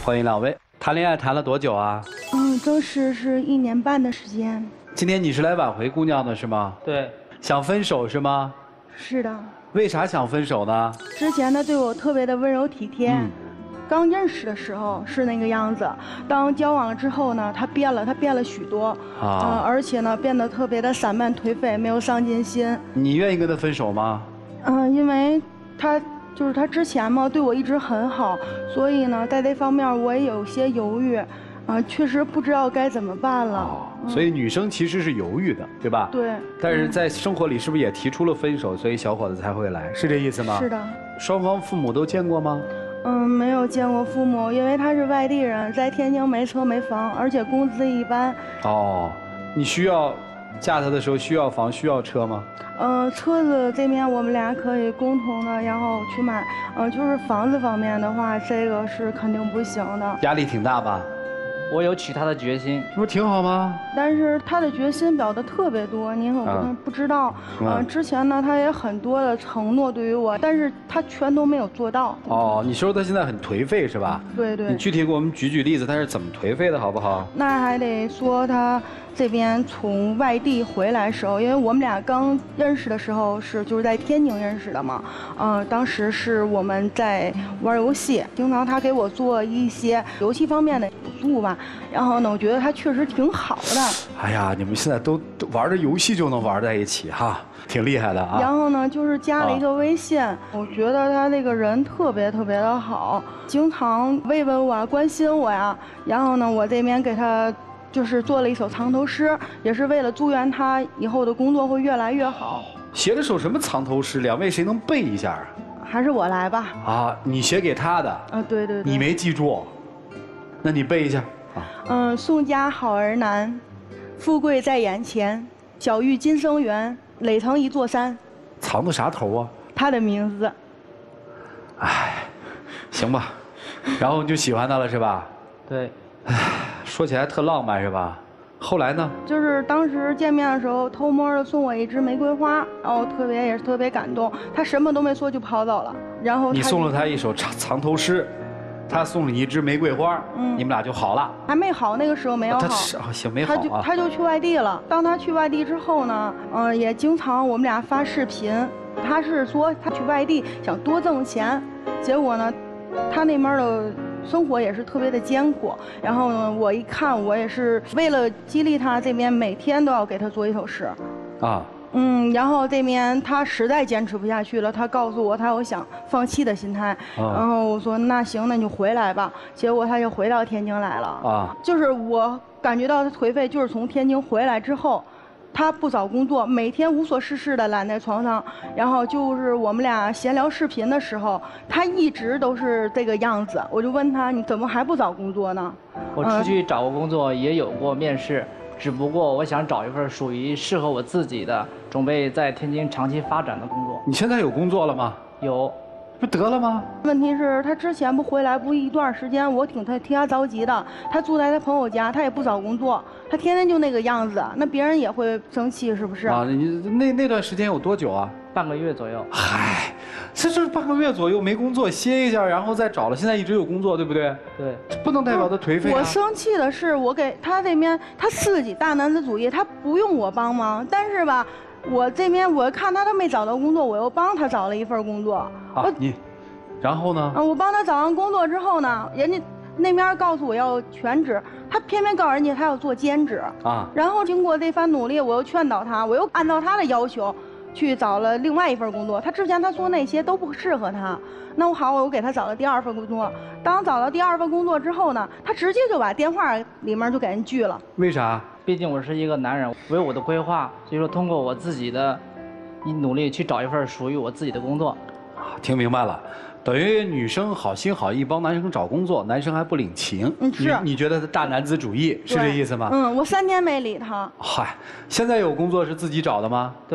欢迎两位。谈恋爱谈了多久啊？ 正式是1年半的时间。 今天你是来挽回姑娘的是吗？ 对。 想分手是吗？ 是的。 为啥想分手呢？ 之前他对我特别的温柔体贴。刚认识的时候是那个样子，当交往之后呢，他变了许多，而且呢变得特别的散漫颓废，没有上进心。 你愿意跟他分手吗？ 因为他之前嘛对我一直很好，所以呢在这方面我也有些犹豫，确实不知道该怎么办了。 所以女生其实是犹豫的，对吧？ 对。 但是在生活里是不是也提出了分手，所以小伙子才会来，是这意思吗？ 是的。 双方父母都见过吗？ 没有见过父母，因为他是外地人，在天津没车没房，而且工资一般。 你需要嫁他的时候需要房需要车吗？ 车子这边我们俩可以共同的，然后去买。就是房子方面的话，这个是肯定不行的。 压力挺大吧？ 我有娶她的决心， 这不挺好吗？ 但是他的决心表得特别多，您可能不知道。之前呢，他也很多的承诺对于我，但是他全都没有做到。 你说他现在很颓废是吧？ 对对。 你具体给我们举例子，他是怎么颓废的好不好？ 那还得说他这边从外地回来的时候，因为我们俩刚认识的时候就是在天津认识的嘛。当时是我们在玩游戏，经常他给我做一些游戏方面的辅助吧。然后呢，我觉得他确实挺好的。 哎呀，你们现在都玩着游戏就能玩在一起哈，挺厉害的啊。 然后呢，就是加了一个微信，我觉得他这个人特别特别的好，经常慰问我啊，关心我呀。然后呢，我这边给他就是做了一首藏头诗，也是为了祝愿他以后的工作会越来越好。 写了首什么藏头诗？两位谁能背一下？ 还是我来吧。 你写给他的。 对对对。 你没记住，那你背一下。 宋家好儿难，富贵在眼前，小玉今生缘，垒成一座山。 藏的啥头啊？ 他的名字。 行吧，然后你就喜欢他了是吧？ 对。 说起来特浪漫是吧？后来呢？ 就是当时见面的时候，偷摸的送我一支玫瑰花，然后也是特别感动。他什么都没说就跑走了，然后你送了他一首藏头诗。他送了你一支玫瑰花，你们俩就好了。 还没好，那个时候没有好。 行，没好啊。 他就去外地了。当他去外地之后呢，也经常我们俩发视频。他是说他去外地想多挣钱，结果呢，他那边的生活也是特别的艰苦。然后呢，我一看，我也是为了激励他，这边每天都要给他做一首诗。然后这边他实在坚持不下去了，他告诉我他有想放弃的心态，然后我说那行，那你就回来吧。结果他就回到天津来了。就是我感觉到他颓废，就是从天津回来之后，他不找工作，每天无所事事的懒在床上，然后就是我们俩闲聊视频的时候，他一直都是这个样子。我就问他你怎么还不找工作呢？ 我出去找过工作，也有过面试。只不过我想找一份属于适合我自己的，准备在天津长期发展的工作。 你现在有工作了吗？ 有。 不得了吗？ 问题是，他之前不回来不一段时间，我替他着急的。他住在他朋友家，他也不找工作，他天天就那个样子，那别人也会生气，是不是？ 你那段时间有多久啊？ 半个月左右。 这就是半个月左右没工作，歇一下，然后再找了，现在一直有工作，对不对？ 对。 这不能代表他颓废。 我生气的是，我给他这边，他自己大男子主义，他不用我帮忙，但是吧，我这边我看他都没找到工作，我又帮他找了一份工作。 然后呢？ 我帮他找完工作之后呢，人家那边告诉我要全职，他偏偏告诉人家他要做兼职。然后经过这番努力，我又劝导他，我又按照他的要求去找了另外一份工作。他之前他说那些都不适合他，那我给他找了第二份工作。当找到第二份工作之后呢，他直接就把电话里面就给人拒了。 为啥？ 毕竟我是一个男人，我有我的规划，所以说通过我自己的努力去找一份属于我自己的工作。 听明白了。等于女生好心好意帮男生找工作，男生还不领情。你觉得他大男子主义是这意思吗？ 我3天没理他。 现在有工作是自己找的吗？ 对。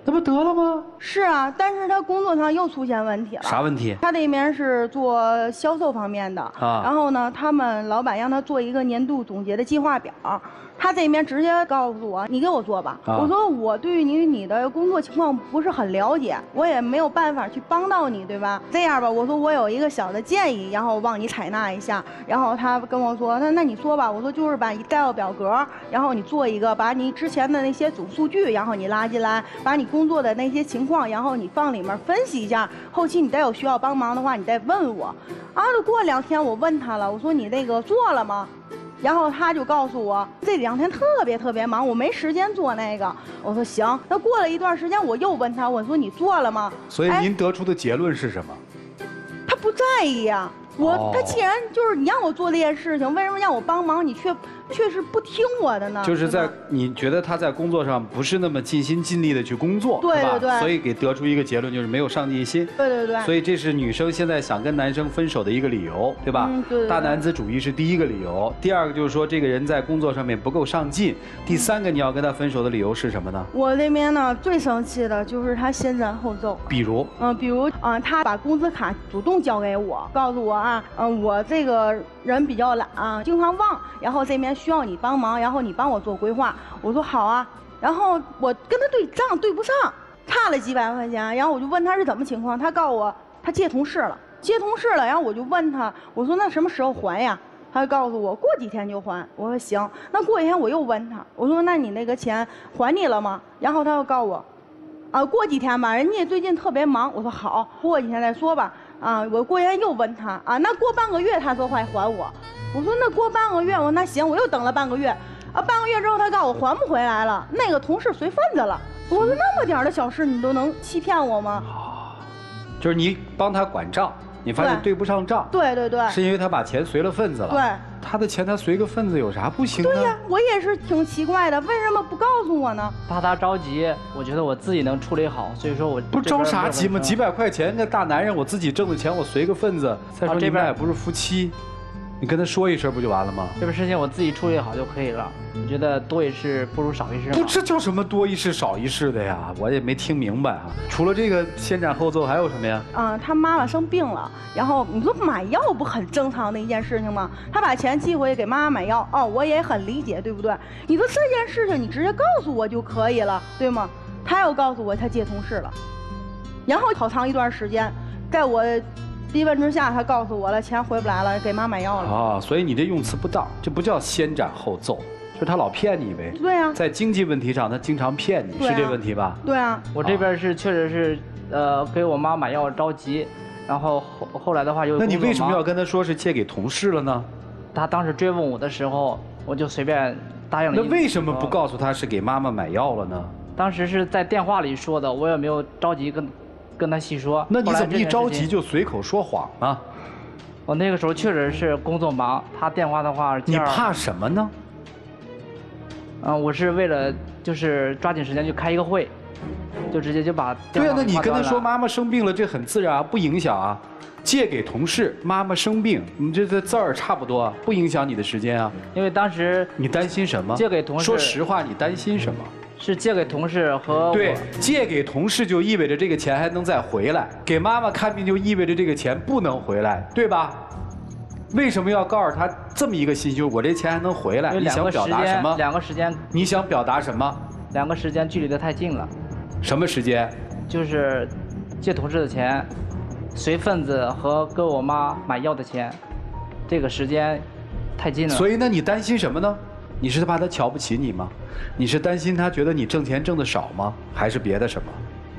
那不得了吗？ 是啊，但是他工作上又出现问题了。 啥问题？ 他这边是做销售方面的啊，然后呢，他们老板让他做一个年度总结的计划表。他这边直接告诉我，你给我做吧。我说我对于你的工作情况不是很了解，我也没有办法去帮到你，对吧？这样吧，我说我有一个小的建议，然后帮你采纳一下。然后他跟我说，那你说吧。我说就是把Excel表格，然后你做一个，把你之前的那些总数据，然后你拉进来，把你工作的那些情况，然后你放里面分析一下。后期你再有需要帮忙的话，你再问我。啊，过2天我问他了，我说你那个做了吗？然后他就告诉我，这2天特别忙，我没时间做那个。我说行。那过了一段时间，我又问他，我说你做了吗？ 所以您得出的结论是什么？ 他不在意呀。他既然就是你让我做这件事情，为什么让我帮忙，你却是不听我的呢？ 就是在你觉得他在工作上不是那么尽心尽力的去工作， 对对对， 所以给得出一个结论，就是没有上进心。 对对对。 所以这是女生现在想跟男生分手的一个理由，对吧？ 对。 大男子主义是第一个理由，第二个就是说这个人在工作上面不够上进，第三个你要跟他分手的理由是什么呢？ 我这边呢最生气的就是他先斩后奏。 比如他把工资卡主动交给我，告诉我啊，我这个人比较懒啊，经常忘，然后这边需要你帮忙，然后你帮我做规划。我说好啊，然后我跟他对账对不上，差了几百块钱，然后我就问他是怎么情况，他告诉我他借同事了，然后我就问他，我说那什么时候还呀？他就告诉我过几天就还。我说行。那过几天我又问他，我说那你那个钱还你了吗？然后他又告诉我，过几天吧，人家最近特别忙。我说好，过几天再说吧。我过几天又问他那过半个月他说会还我。我说那过半个月，我说那行，我又等了半个月。半个月之后他告诉我还不回来了，那个同事随份子了。我说那么点的小事你都能欺骗我吗？ 就是你帮他管账，你发现对不上账。 对对对。 是因为他把钱随了份子了。 对。 他的钱他随个份子有啥不行呢？ 对呀，我也是挺奇怪的，为什么不告诉我呢？ 怕他着急，我觉得我自己能处理好，所以说我不着啥急嘛，几百块钱个大男人，我自己挣的钱我随个份子。再说你们俩也不是夫妻，你跟他说一声不就完了吗？ 这个事情我自己处理好就可以了。我觉得多一事不如少一事。 不，这叫什么多一事少一事的呀？我也没听明白啊。除了这个先斩后奏还有什么呀？ 他妈妈生病了，然后你说买药不很正常的一件事情吗？他把钱寄回去给妈妈买药，我也很理解，对不对？你说这件事情你直接告诉我就可以了，对吗？他又告诉我他借同事了，然后好长一段时间，在我逼问之下，他告诉我了钱回不来了，给妈买药了。 所以你这用词不当，这不叫先斩后奏。就他老骗你呗。 对啊， 在经济问题上他经常骗你，是这问题吧？ 对啊， 我这边是确实是给我妈买药着急，然后后来的话又。 那你为什么要跟他说是借给同事了呢？ 他当时追问我的时候，我就随便答应了。 那为什么不告诉他是给妈妈买药了呢？ 当时是在电话里说的，我也没有着急跟他细说。 那你怎么一着急就随口说谎呢？ 我那个时候确实是工作忙，他电话的话。 你怕什么呢？ 我是为了就是抓紧时间去开一个会，就直接就把电话。 对啊，那你跟他说妈妈生病了，这很自然啊，不影响啊。借给同事，妈妈生病，你这字儿差不多，不影响你的时间啊。 因为当时你担心什么？ 借给同事。 说实话，你担心什么？ 是借给同事和对，借给同事就意味着这个钱还能再回来，给妈妈看病就意味着这个钱不能回来，对吧？为什么要告诉他这么一个信息？我这钱还能回来？你想表达什么？ 两个时间。 你想表达什么？ 两个时间距离得太近了。 什么时间？ 就是借同事的钱，随份子和给我妈买药的钱，这个时间太近了。 所以呢，你担心什么呢？你是怕他瞧不起你吗？你是担心他觉得你挣钱挣得少吗？还是别的什么？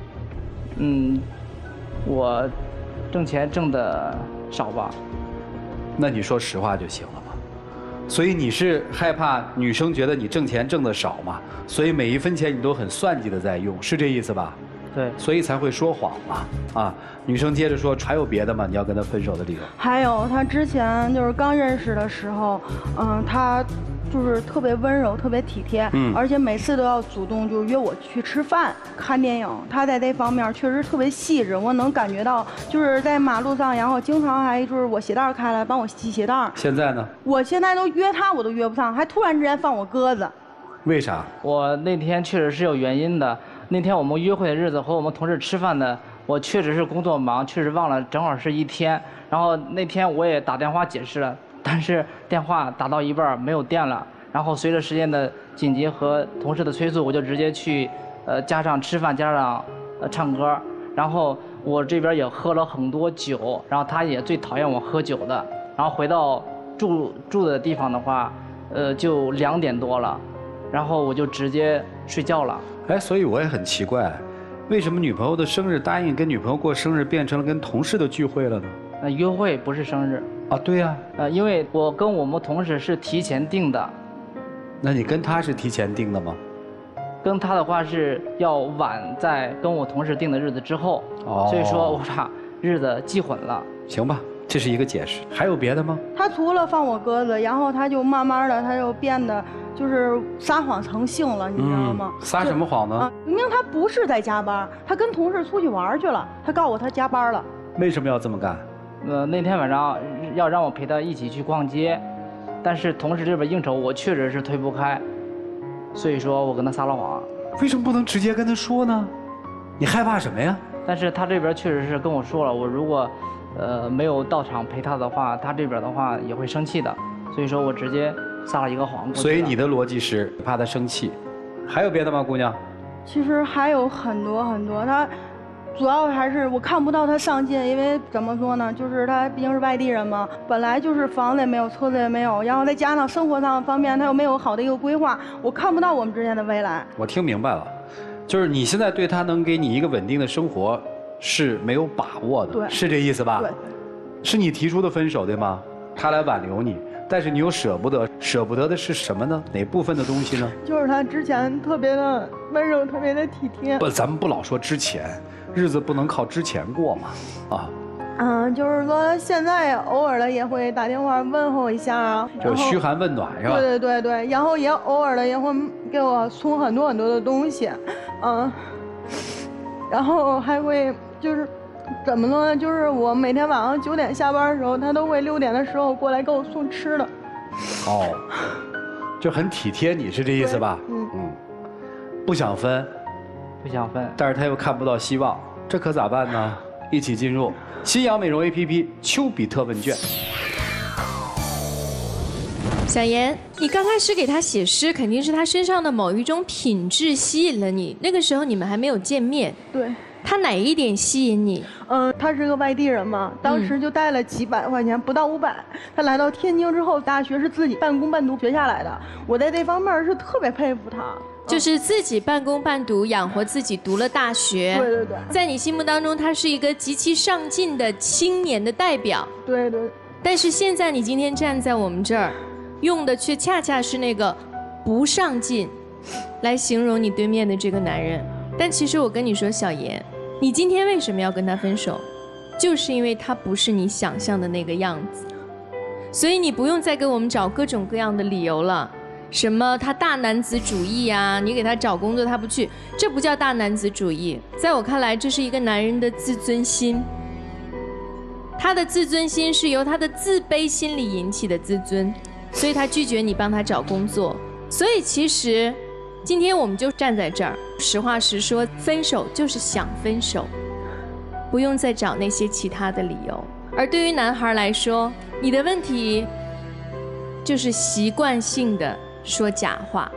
我挣钱挣得少吧。 那你说实话就行了嘛。所以你是害怕女生觉得你挣钱挣得少嘛？所以每一分钱你都很算计的在用，是这意思吧？ 对， 所以才会说谎嘛。女生接着说，还有别的吗？你要跟他分手的理由？ 还有，他之前就是刚认识的时候，他就是特别温柔，特别体贴，而且每次都要主动就约我去吃饭、看电影。他在这方面确实特别细致，我能感觉到，就是在马路上，然后经常还就是我鞋带开了帮我系鞋带。 现在呢？ 我现在都约他我都约不上，还突然之间放我鸽子。 为啥？ 我那天确实是有原因的。 那天我们约会的日子和我们同事吃饭的，我确实是工作忙，确实忘了，正好是一天。然后那天我也打电话解释了，但是电话打到一半没有电了。然后随着时间的紧急和同事的催促，我就直接去，加上吃饭，加上唱歌。然后我这边也喝了很多酒，然后他也最讨厌我喝酒的。然后回到住的地方的话，就2点多了，然后我就直接睡觉了。 哎，所以我也很奇怪，为什么女朋友的生日答应跟女朋友过生日，变成了跟同事的聚会了呢？ 约会不是生日啊？对呀。 因为我跟我们同事是提前定的。 那你跟他是提前定的吗？ 跟他的话是要晚在跟我同事定的日子之后，所以说我把日子记混了。 行吧，这是一个解释。还有别的吗？ 他除了放我鸽子，然后他就慢慢的，他就变得就是撒谎成性了，你知道吗？ 撒什么谎呢？ 明明他不是在加班，他跟同事出去玩去了，他告诉我他加班了。 为什么要这么干？ 那天晚上要让我陪他一起去逛街，但是同事这边应酬我确实是推不开，所以说我跟他撒了谎。 为什么不能直接跟他说呢？你害怕什么呀？ 但是他这边确实是跟我说了，我如果没有到场陪他的话，他这边的话也会生气的，所以说我直接撒了一个谎。 所以你的逻辑是怕他生气，还有别的吗，姑娘？ 其实还有很多很多，他主要还是我看不到他上进，因为怎么说呢，就是他毕竟是外地人嘛，本来就是房子也没有，车子也没有，然后再加上生活上方面他又没有好的一个规划，我看不到我们之间的未来。 我听明白了，就是你现在对他能给你一个稳定的生活是没有把握的， 对， 是这意思吧？ 对， 是你提出的分手对吗？他来挽留你，但是你又舍不得，舍不得的是什么呢？哪部分的东西呢？ 就是他之前特别的温柔，特别的体贴。 不，咱们不老说之前，日子不能靠之前过嘛，啊。 就是说现在偶尔的也会打电话问候一下啊， 就嘘寒问暖是吧？ 对对对对，然后也偶尔的也会给我送很多很多的东西，然后还会就是怎么说呢？就是我每天晚上9点下班的时候，他都会6点的时候过来给我送吃的。 哦，就很体贴你是这意思吧？不想分， 不想分， 但是他又看不到希望，这可咋办呢？一起进入新阳美容 APP 丘比特问卷。 小妍，你刚开始给他写诗，肯定是他身上的某一种品质吸引了你。那个时候你们还没有见面， 对。 他哪一点吸引你？ 他是个外地人嘛，当时就带了几百块钱，不到500。他来到天津之后，大学是自己半工半读学下来的。我在这方面是特别佩服他。 就是自己半工半读养活自己，读了大学。 对对对， 在你心目当中，他是一个极其上进的青年的代表。 对对。 但是现在你今天站在我们这儿，用的却恰恰是那个不上进，来形容你对面的这个男人。但其实我跟你说，小妍，你今天为什么要跟他分手？就是因为他不是你想象的那个样子。所以你不用再给我们找各种各样的理由了。什么他大男子主义啊，你给他找工作他不去，这不叫大男子主义，在我看来这是一个男人的自尊心。他的自尊心是由他的自卑心理引起的自尊，所以他拒绝你帮他找工作。所以其实今天我们就站在这儿，实话实说，分手就是想分手，不用再找那些其他的理由。而对于男孩来说，你的问题就是习惯性的说假话。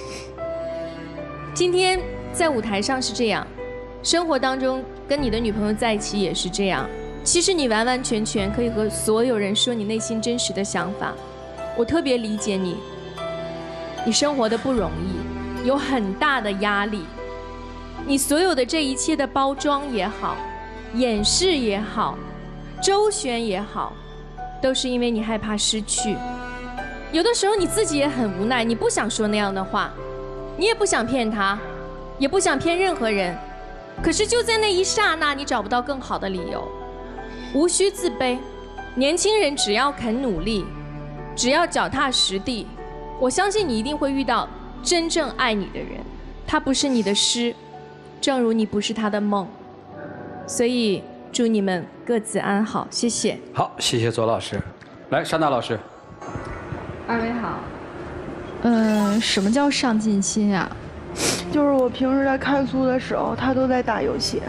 今天在舞台上是这样，生活当中跟你的女朋友在一起也是这样。其实你完完全全可以和所有人说你内心真实的想法。我特别理解你，你生活的不容易，有很大的压力。你所有的这一切的包装也好，掩饰也好，周旋也好，都是因为你害怕失去。有的时候你自己也很无奈，你不想说那样的话，你也不想骗他，也不想骗任何人，可是就在那一刹那，你找不到更好的理由。无需自卑，年轻人只要肯努力，只要脚踏实地，我相信你一定会遇到真正爱你的人。他不是你的诗，正如你不是他的梦。所以祝你们各自安好，谢谢。 好，谢谢左老师。来，珊娜老师。 二位好。什么叫上进心啊？ 就是我平时在看书的时候，他都在打游戏。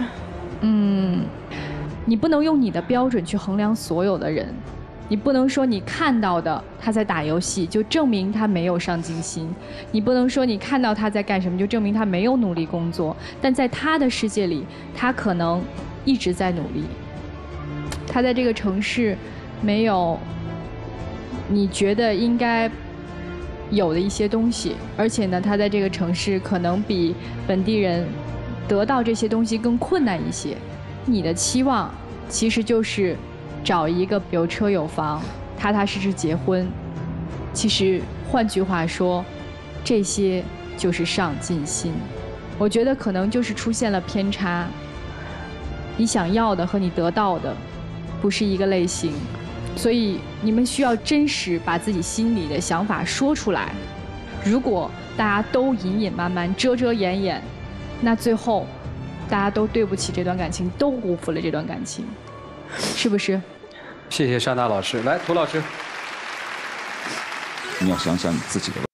你不能用你的标准去衡量所有的人，你不能说你看到的他在打游戏就证明他没有上进心，你不能说你看到他在干什么就证明他没有努力工作，但在他的世界里，他可能一直在努力。他在这个城市没有你觉得应该有的一些东西，而且呢，他在这个城市可能比本地人得到这些东西更困难一些。你的期望其实就是找一个有车有房、踏踏实实结婚。其实换句话说，这些就是上进心。我觉得可能就是出现了偏差，你想要的和你得到的不是一个类型，所以你们需要真实把自己心里的想法说出来。如果大家都隐隐瞒瞒、遮遮掩掩，那最后大家都对不起这段感情，都辜负了这段感情，是不是？ 谢谢莎娜老师，来，涂老师。 你要想想你自己的问题。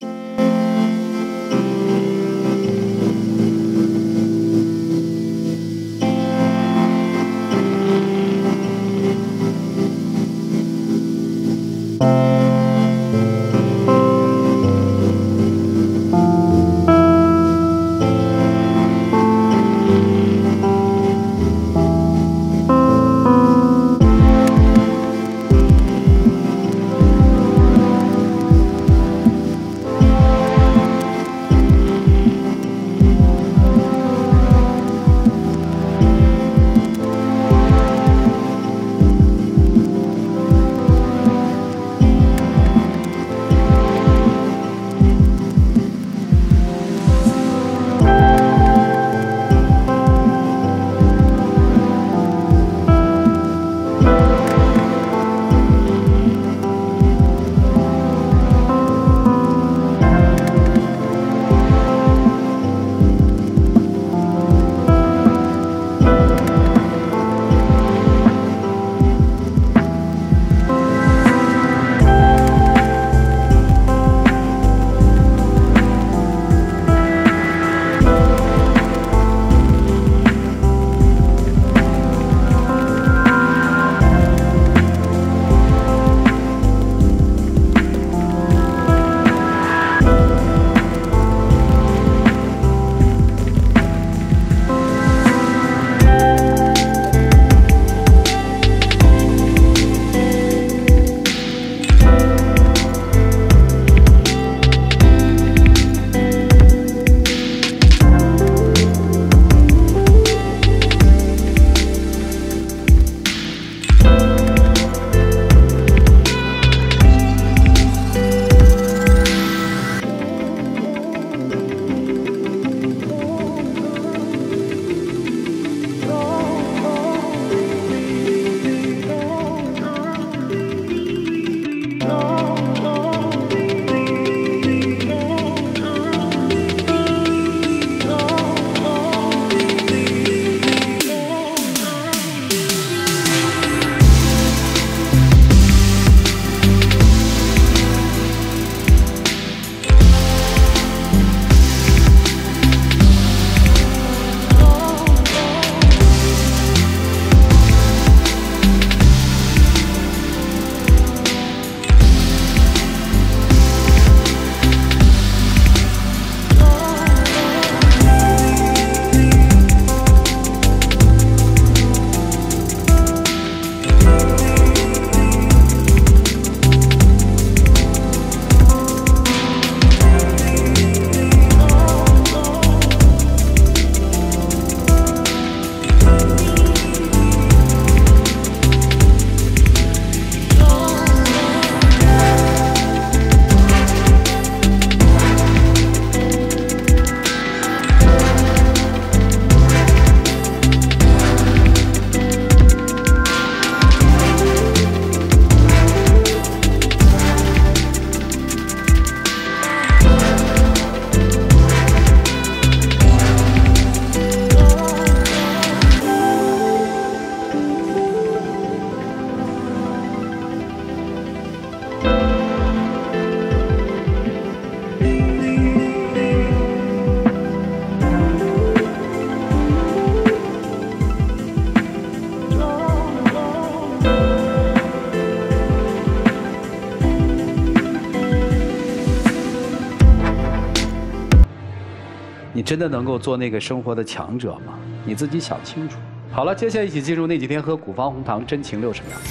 真的能够做那个生活的强者吗？你自己想清楚。好了，接下来一起进入那几天喝古方红糖真情60秒。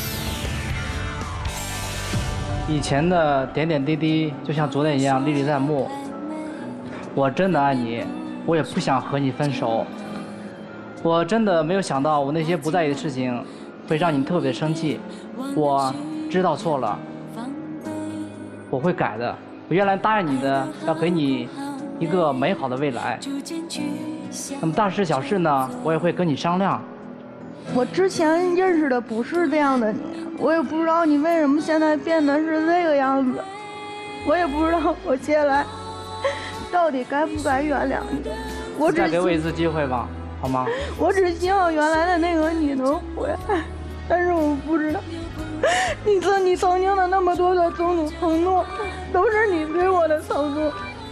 以前的点点滴滴就像昨天一样历历在目。我真的爱你，我也不想和你分手。我真的没有想到我那些不在意的事情会让你特别生气。我知道错了，我会改的。我原来答应你的要给你一个美好的未来。那么大事小事呢，我也会跟你商量。 我之前认识的不是这样的你，我也不知道你为什么现在变得是这个样子，我也不知道我接下来到底该不该原谅你。我只再给我一次机会吧，好吗？ 我只希望原来的那个你能回来，但是我不知道，你曾经的那么多的种种承诺，都是你对我的承诺。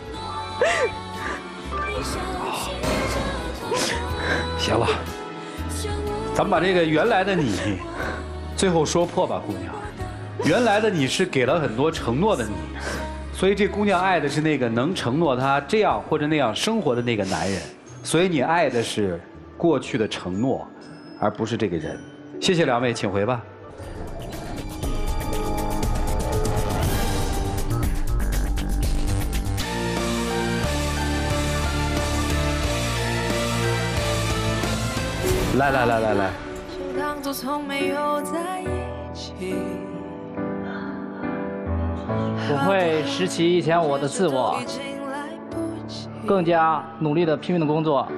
行了，咱们把这个原来的你最后说破吧，姑娘。原来的你是给了很多承诺的你，所以这姑娘爱的是那个能承诺她这样或者那样生活的那个男人，所以你爱的是过去的承诺，而不是这个人。谢谢两位，请回吧。来， 就当作从没有在一起。 我会拾起以前我的自我，更加努力的拼命的工作，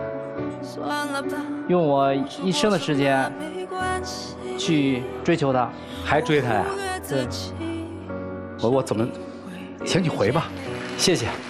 用我一生的时间去追求他。 还追他呀？ 对。 我怎么？行，你回吧，谢谢。